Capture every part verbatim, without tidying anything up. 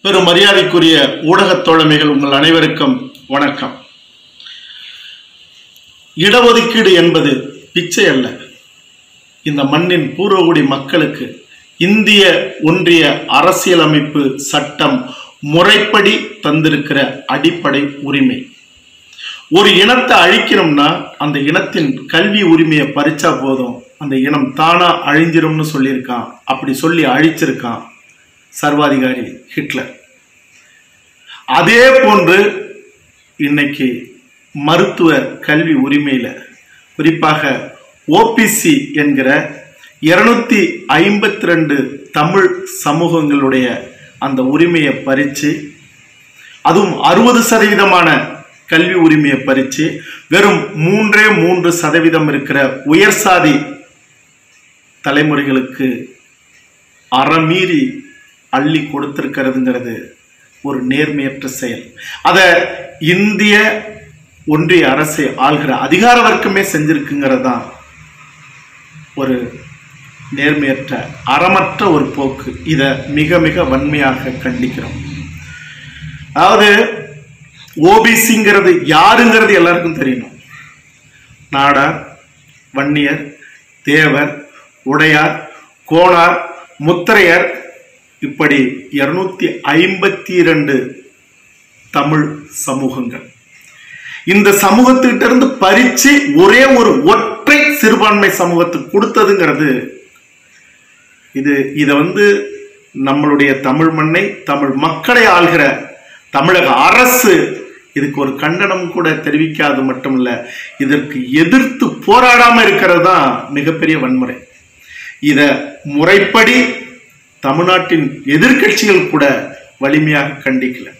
பெரும் மரியாதைக்குரிய ஊடகத் தோழமைகள் உங்கள் அனைவருக்கும் வணக்கம். இடஒதுக்கீடு என்பது பிச்சை அல்ல. இந்த மண்ணின் பூர்வகுடி மக்களுக்கு இந்திய ஒன்றிய அரசியலமைப்பு சட்டம் முறைப்படி தந்திருக்கிற அடிப்படை உரிமை. ஒரு இனத்தை அழிக்கணும்னா அந்த இனத்தின் கல்வி உரிமையை பறிச்சா போதும், அந்த இனம் தானா அழிஞ்சிரும்னு சொல்லியிருக்கான். அப்படி சொல்லி அழிச்சிருக்கான் சர்வாதிகாரி ஹிட்லர். அதே போன்று இன்னைக்கு மருத்துவ கல்வி உரிமையில குறிப்பாக ஓபிசி என்கிற இருநூத்தி ஐம்பத்தி ரெண்டு தமிழ் சமூகங்களுடைய அந்த உரிமையை பறிச்சு, அதுவும் அறுபது சதவீதமான கல்வி உரிமையை பறிச்சு வெறும் மூன்றே மூன்று சதவீதம் இருக்கிற உயர் சாதி தலைமுறைகளுக்கு அறமீறி அள்ளி கொடுத்திருக்கிறதுங்கிறது ஒரு நேர்மையற்ற செயல். அதை இந்திய ஒன்றிய அரசை ஆள்கிற அதிகார வர்க்கமே செஞ்சிருக்குங்கிறது தான் ஒரு நேர்மையற்ற அறமற்ற ஒரு போக்கு. இதை மிக மிக வன்மையாக கண்டிக்கிறோம். அதாவது ஓபிசிங்கிறது யாருங்கிறது எல்லாருக்கும் தெரியணும். நாடார், வன்னியர், தேவர், உடையார், கோணார், முத்திரையர், இப்படி இருநூத்தி ஐம்பத்தி இரண்டு தமிழ் சமூகங்கள். இந்த சமூகத்திட்ட இருந்து பறிச்சு ஒரே ஒரு ஒற்றை சிறுபான்மை சமூகத்துக்கு கொடுத்ததுங்கிறது, இது இதை வந்து நம்மளுடைய தமிழ் மண்ணை தமிழ் மக்களை ஆள்கிற தமிழக அரசு இதுக்கு ஒரு கண்டனம் கூட தெரிவிக்காது மட்டுமல்ல, இதற்கு எதிர்த்து போராடாம இருக்கிறது தான் மிகப்பெரிய வன்முறை. இத முறைப்படி தமிழ்நாட்டின் எதிர்கட்சிகள் கூட வலிமையாக கண்டிக்கல.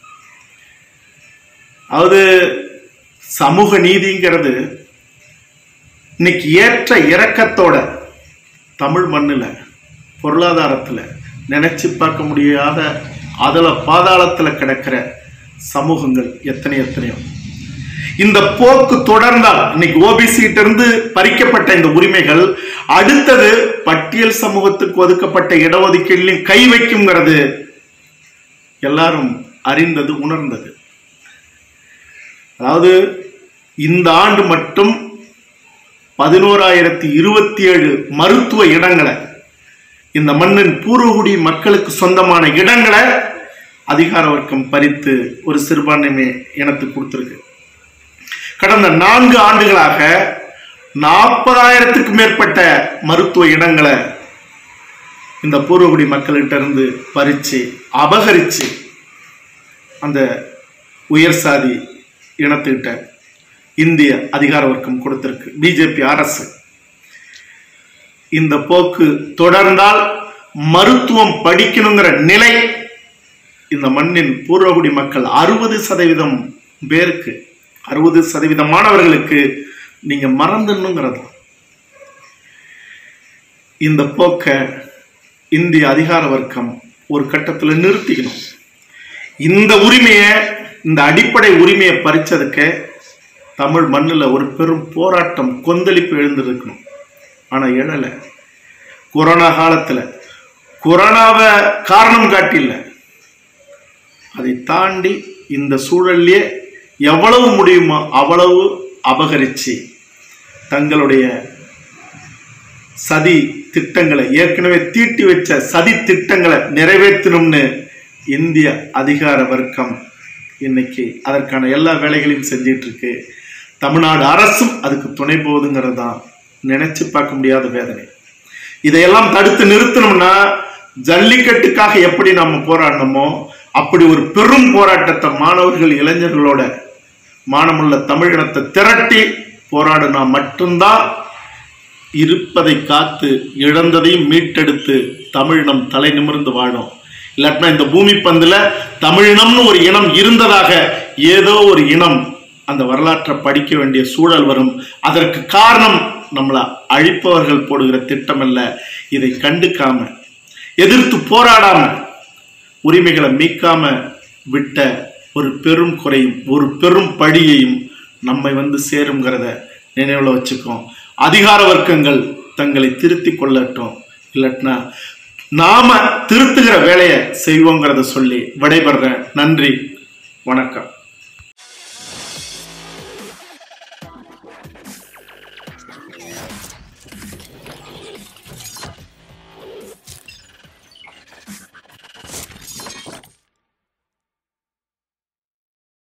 அதாவது சமூக நீதிங்கிறது இன்னைக்கு ஏற்ற இறக்கத்தோட தமிழ் மண்ணில் பொருளாதாரத்தில் நினைச்சு பார்க்க முடியாத அதல பாதாளத்தில் கிடக்கிற சமூகங்கள் எத்தனை எத்தனையோ. இந்த போக்கு தொடர்ந்தால் இன்னைக்கு ஓபிசி கிட்ட இருந்து பறிக்கப்பட்ட இந்த உரிமைகள் அடுத்தது பட்டியல் சமூகத்துக்கு ஒதுக்கப்பட்ட இடஒதுக்கீட்டிலும் கை வைக்குங்கிறது எல்லாரும் அறிந்தது, உணர்ந்தது. அதாவது இந்த ஆண்டு மட்டும் பதினோராயிரத்தி இருபத்தி ஏழு மருத்துவ இடங்களை, இந்த மண்ணின் பூர்வகுடி மக்களுக்கு சொந்தமான இடங்களை அதிகார வர்க்கம் பறித்து ஒரு சிறுபான்மை இனத்துக்கு கொடுத்திருக்கு. கடந்த நான்கு ஆண்டுகளாக நாற்பதாயிரத்துக்கு மேற்பட்ட மருத்துவ இடங்களை இந்த பூர்வகுடி மக்கள்கிட்ட இருந்து பறிச்சு அபகரிச்சு அந்த உயர் சாதி இனத்துக்கிட்ட இந்திய அதிகார வர்க்கம் கொடுத்திருக்கு பிஜேபி அரசு. இந்த போக்கு தொடர்ந்தால் மருத்துவம் படிக்கணுங்கிற நிலை இந்த மண்ணின் பூர்வகுடி மக்கள் அறுபது சதவீதம் பேருக்கு, அறுபது சதவீத மாணவர்களுக்கு நீங்க மறந்துடணுங்கிறது. இந்த போக்க இந்திய அதிகார வர்க்கம் ஒரு கட்டத்தில் நிறுத்திக்கணும். இந்த உரிமையை, இந்த அடிப்படை உரிமையை பறிச்சதுக்கு தமிழ் மண்ணில் ஒரு பெரும் போராட்டம் கொந்தளிப்பு எழுந்திருக்கணும். ஆனா எழலை. கொரோனா காலத்துல கொரோனாவை காரணம் காட்டில, அதை தாண்டி இந்த சூழல்லே எவ்வளவு முடியுமோ அவ்வளவு அபகரிச்சு தங்களுடைய சதி திட்டங்களை, ஏற்கனவே தீட்டி வச்ச சதி திட்டங்களை நிறைவேற்றணும்னு இந்திய அதிகார வர்க்கம் இன்னைக்கு அதற்கான எல்லா வேலைகளையும் செஞ்சிட்டு இருக்கு. தமிழ்நாடு அரசும் அதுக்கு துணை போகுதுங்கிறது தான் நினைச்சு பார்க்க முடியாத வேதனை. இதையெல்லாம் தடுத்து நிறுத்தணும்னா ஜல்லிக்கட்டுக்காக எப்படி நாம போராடணுமோ அப்படி ஒரு பெரும் போராட்டத்தை மாணவர்கள், இளைஞர்களோட மானமுள்ள தமிழினத்தை திரட்டி போராடினா மட்டும்தான் இருப்பதை காத்து இழந்ததையும் மீட்டெடுத்து தமிழினம் தலை நிமிர்ந்து வாழும். இல்லாட்டினா இந்த பூமி பந்துல தமிழினம்னு ஒரு இனம் இருந்ததாக ஏதோ ஒரு இனம் அந்த வரலாற்றை படிக்க வேண்டிய சூழல் வரும். அதற்கு காரணம் நம்மளை அழிப்பவர்கள் போடுகிற திட்டம் அல்ல. இதை கண்டுக்காம, எதிர்த்து போராடாம, உரிமைகளை மீட்காம விட்ட ஒரு பெரும் குறையும் ஒரு பெரும் பழியையும் நம்மை வந்து சேருங்கிறத நினைவுல வச்சுக்கோம். அதிகார வர்க்கங்கள் தங்களை திருத்தி கொள்ளட்டும். இல்லட்டினா நாம திருத்துகிற வேலையை செய்வோங்கிறத சொல்லி விடைபெறேன். நன்றி, வணக்கம்.